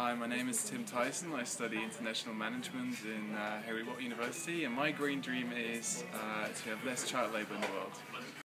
Hi, my name is Tim Tyson. I study international management in Heriot-Watt University, and my green dream is to have less child labour in the world.